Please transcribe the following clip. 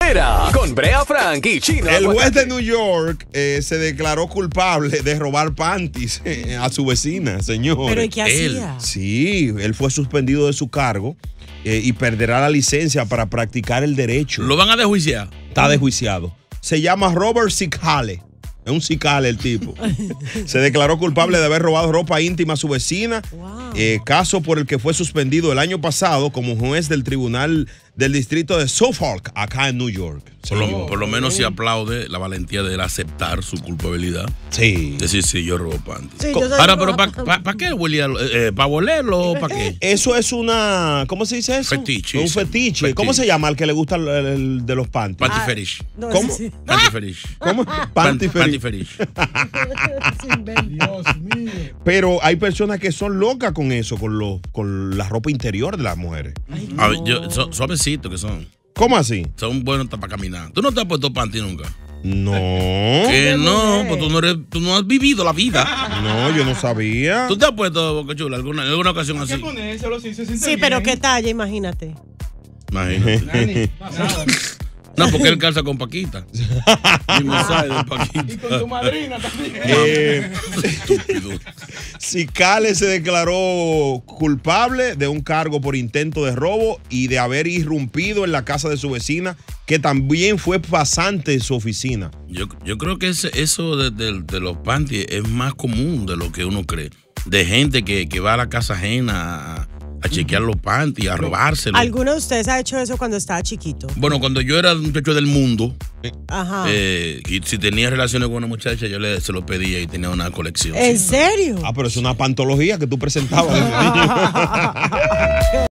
Mañanera con Brea Frank y Chino. El juez de New York se declaró culpable de robar panties a su vecina, señor. ¿Pero y qué hacía? Sí, él fue suspendido de su cargo y perderá la licencia para practicar el derecho. ¿Lo van a desjuiciar? Está desjuiciado. Se llama Robert Sicale. Es un cicale el tipo. Se declaró culpable de haber robado ropa íntima a su vecina. Wow. Caso por el que fue suspendido el año pasado como juez del tribunal del distrito de Suffolk, acá en New York. Por lo menos se aplaude la valentía de él aceptar su culpabilidad. Sí. Decir, sí, yo robo panties. Sí, yo soy Ahora, pero roba- ¿para qué, William? ¿Para volerlo o para qué? Eso es una... ¿Cómo se dice eso? Fetiche. Un fetiche. ¿Cómo se llama al que le gusta el de los panties? Panty fetish. No, ¿Cómo? sí. Panty fetish. ¿Cómo? Panty Panty fetish. Dios mío. Pero hay personas que son locas con eso, con la ropa interior de las mujeres. A ver, suavecitos que son. ¿Cómo así? Son buenos para caminar. ¿Tú no te has puesto panty nunca? No. Que no, pues tú no has vivido la vida. No, yo no sabía. ¿Tú te has puesto, Boca Chula, en alguna ocasión ¿Qué así? ponérselo si se siente Sí, pero bien? ¿qué talla? Imagínate. Imagínate. Dani, nada. No, porque él calza con Paquita. Mismo size de Y con tu Paquita. madrina también. Estúpido. Sicale se declaró culpable de un cargo por intento de robo y de haber irrumpido en la casa de su vecina, que también fue pasante en su oficina. Yo creo que eso de los panties es más común de lo que uno cree. De gente que va a la casa ajena a chequear los panties, a robárselos. ¿Alguno de ustedes ha hecho eso cuando estaba chiquito? Bueno, cuando yo era un muchacho del mundo, Ajá. y si tenía relaciones con una muchacha, yo se lo pedía y tenía una colección. ¿En serio? Ah, pero es una pantología que tú presentabas.